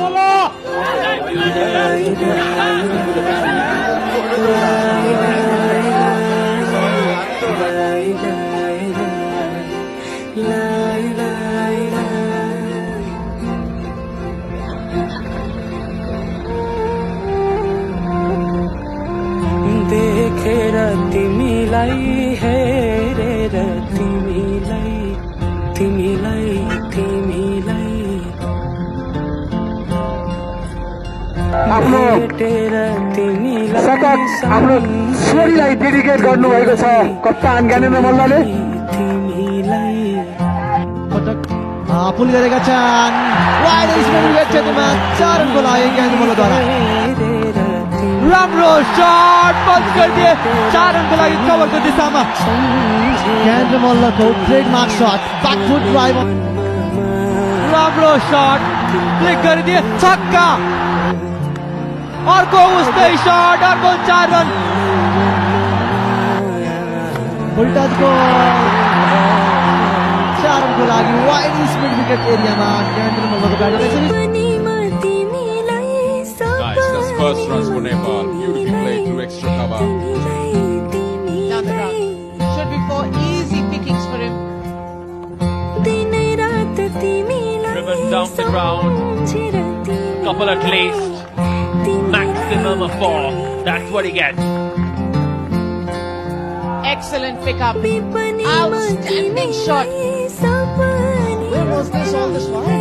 देखेर तिमीलाई हेरेर तिमीलाई तिमीलाई तिमीलाई आफ्नो शतक आफ्नो छोरीलाई डेडिकेट गर्नुभएको छ कप्तान ज्ञानेन्द्र मल्लले। पुल गरेका छन् वाइड स्पिन क्षेत्रमा 4 रनको लागि ज्ञानेन्द्र मल्लद्वारा। राम्रो शट बन्द गरिदिए 4 रनको लागि कभरको दिशामा। ज्ञानेन्द्र मल्लको ट्रेडमार्क शट ब्याकफुट ड्राइभ। राम्रो शट क्लिक गरिदिए छक्का। अर्को उस्तै शट अर्को 4 रन। उल्टाको 4 रनको लागि वाइड स्पिन विकेट एरियामा ज्ञानेन्द्र मल्लको batting. First runs for Nepal, beautifully played through extra cover. Down the ground. Should be 4 easy pickings for him. Driven down the ground. Couple at least. Maximum of 4. That's what he gets. Excellent pickup. Outstanding shot. Where was this all this while?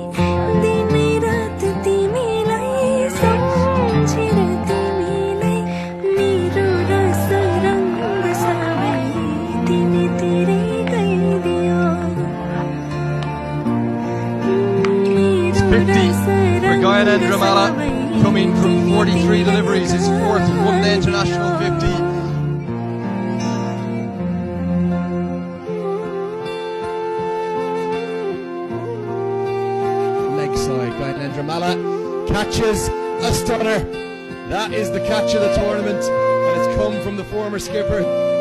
Gyanendra Malla coming from 43 deliveries, his 4th one-day international 50. Leg side, Gyanendra Malla catches a stunner. That is the catch of the tournament, and it's come from the former skipper.